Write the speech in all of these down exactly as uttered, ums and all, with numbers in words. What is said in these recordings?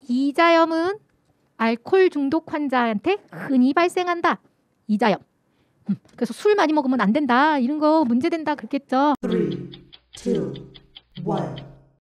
이자염은 알코올 중독 환자한테 흔히 발생한다. 이자염. 음, 그래서 술 많이 먹으면 안 된다. 이런 거 문제된다. 그랬겠죠. three, two, one.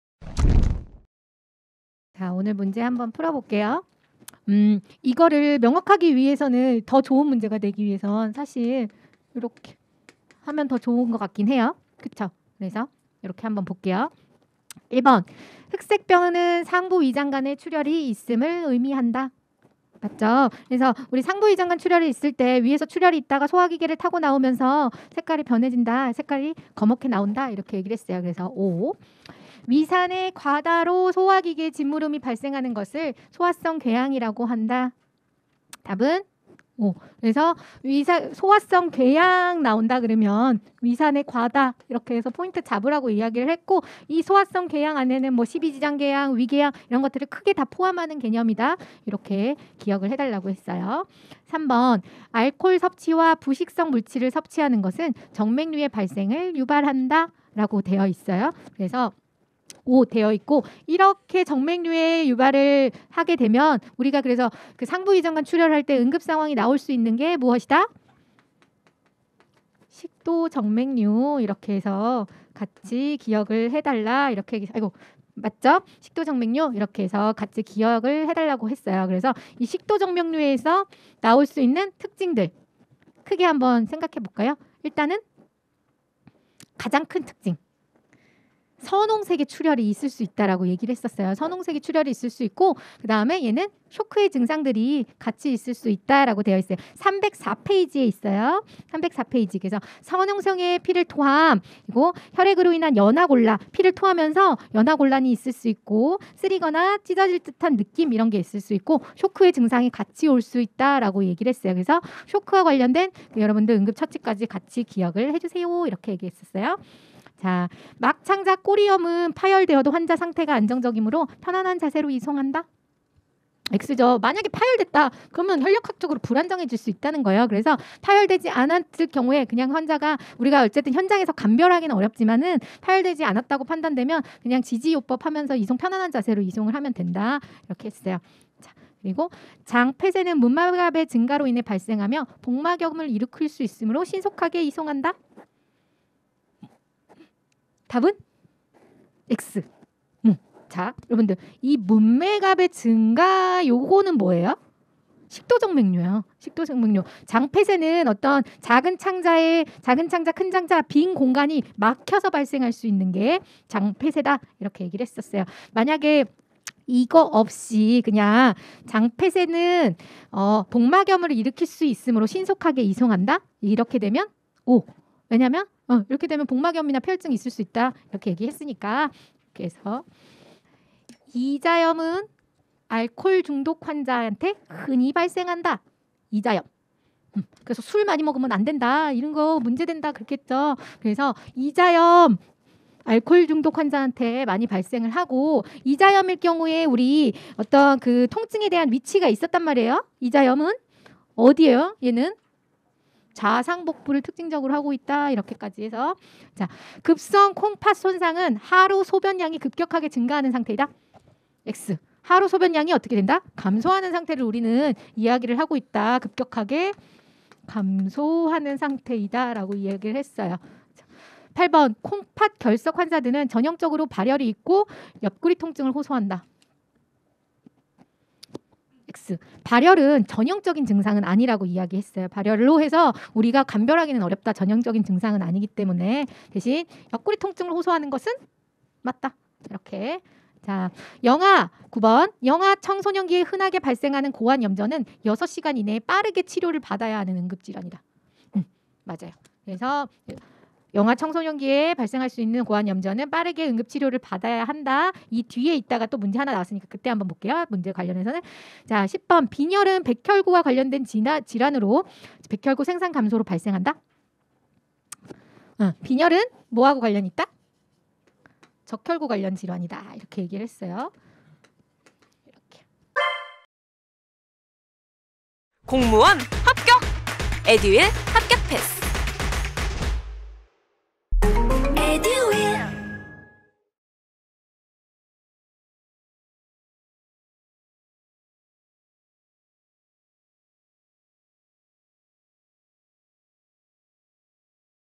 자, 오늘 문제 한번 풀어볼게요. 음, 이거를 명확하기 위해서는 더 좋은 문제가 되기 위해선 사실 이렇게 하면 더 좋은 것 같긴 해요. 그쵸? 그래서 이렇게 한번 볼게요. 일 번. 흑색병은 상부 위장관에 출혈이 있음을 의미한다. 맞죠? 그래서 우리 상부 위장관 출혈이 있을 때 위에서 출혈이 있다가 소화기계를 타고 나오면서 색깔이 변해진다. 색깔이 검게 나온다. 이렇게 얘기를 했어요. 그래서 오. 위산의 과다로 소화기계 짓무름이 발생하는 것을 소화성 궤양이라고 한다. 답은 오. 그래서 위산 소화성 궤양 나온다 그러면 위산의 과다 이렇게 해서 포인트 잡으라고 이야기를 했고, 이 소화성 궤양 안에는 뭐 십이지장 궤양, 위궤양 이런 것들을 크게 다 포함하는 개념이다. 이렇게 기억을 해달라고 했어요. 삼 번. 알코올 섭취와 부식성 물질을 섭취하는 것은 정맥류의 발생을 유발한다 라고 되어 있어요. 그래서 오 되어 있고, 이렇게 정맥류의 유발을 하게 되면 우리가 그래서 그 상부위장관 출혈할 때 응급 상황이 나올 수 있는 게 무엇이다? 식도 정맥류. 이렇게 해서 같이 기억을 해달라. 이렇게 아이고 맞죠? 식도 정맥류 이렇게 해서 같이 기억을 해달라고 했어요. 그래서 이 식도 정맥류에서 나올 수 있는 특징들 크게 한번 생각해 볼까요? 일단은 가장 큰 특징. 선홍색의 출혈이 있을 수 있다라고 얘기를 했었어요. 선홍색의 출혈이 있을 수 있고, 그 다음에 얘는 쇼크의 증상들이 같이 있을 수 있다라고 되어 있어요. 삼백사 페이지에 있어요. 삼백사 페이지. 그래서 선홍성의 피를 토함, 그리고 혈액으로 인한 연화곤란, 피를 토하면서 연화곤란이 있을 수 있고, 쓰리거나 찢어질 듯한 느낌 이런 게 있을 수 있고, 쇼크의 증상이 같이 올 수 있다라고 얘기를 했어요. 그래서 쇼크와 관련된 그 여러분들 응급처치까지 같이 기억을 해주세요. 이렇게 얘기했었어요. 자, 막창자 꼬리염은 파열되어도 환자 상태가 안정적이므로 편안한 자세로 이송한다. X죠. 만약에 파열됐다 그러면 혈력학적으로 불안정해질 수 있다는 거예요. 그래서 파열되지 않았을 경우에 그냥 환자가, 우리가 어쨌든 현장에서 감별하기는 어렵지만은 파열되지 않았다고 판단되면 그냥 지지요법 하면서 이송, 편안한 자세로 이송을 하면 된다. 이렇게 했어요. 자, 그리고 장폐쇄는 문막압의 증가로 인해 발생하며 복막염을 일으킬 수 있으므로 신속하게 이송한다. 답은 X. 음. 자, 여러분들 이 문맥압의 증가 요거는 뭐예요? 식도정맥류예요. 식도정맥류. 장폐쇄는 어떤 작은 창자에 작은 창자, 큰 창자, 빈 공간이 막혀서 발생할 수 있는 게 장폐쇄다. 이렇게 얘기를 했었어요. 만약에 이거 없이 그냥 장폐쇄는 어, 복막염을 일으킬 수 있으므로 신속하게 이송한다. 이렇게 되면 O. 왜냐면 어, 이렇게 되면 복막염이나 폐혈증이 있을 수 있다. 이렇게 얘기했으니까. 그래서 이자염은 알코올 중독 환자한테 흔히 발생한다. 이자염. 음, 그래서 술 많이 먹으면 안 된다. 이런 거 문제된다. 그렇겠죠. 그래서 이자염 알코올 중독 환자한테 많이 발생을 하고, 이자염일 경우에 우리 어떤 그 통증에 대한 위치가 있었단 말이에요. 이자염은 어디예요? 얘는 좌상복부를 특징적으로 하고 있다. 이렇게까지 해서, 자, 급성 콩팥 손상은 하루 소변량이 급격하게 증가하는 상태이다. X. 하루 소변량이 어떻게 된다? 감소하는 상태를 우리는 이야기를 하고 있다. 급격하게 감소하는 상태이다 라고 이야기를 했어요. 자, 팔 번. 콩팥 결석 환자들은 전형적으로 발열이 있고 옆구리 통증을 호소한다. X. 발열은 전형적인 증상은 아니라고 이야기했어요. 발열로 해서 우리가 감별하기는 어렵다. 전형적인 증상은 아니기 때문에 대신 옆구리 통증을 호소하는 것은 맞다. 이렇게. 자, 영아 구 번. 영아 청소년기에 흔하게 발생하는 고환염전은 여섯 시간 이내에 빠르게 치료를 받아야 하는 응급질환이다. 음, 맞아요. 그래서 영아 청소년기에 발생할 수 있는 고환염전은 빠르게 응급치료를 받아야 한다. 이 뒤에 있다가 또 문제 하나 나왔으니까 그때 한번 볼게요. 문제 관련해서는. 자, 십 번. 빈혈은 백혈구와 관련된 질환, 질환으로 백혈구 생산 감소로 발생한다. 어, 빈혈은 뭐하고 관련이 있다? 적혈구 관련 질환이다. 이렇게 얘기를 했어요. 이렇게. 공무원 합격! 에듀윌 합격!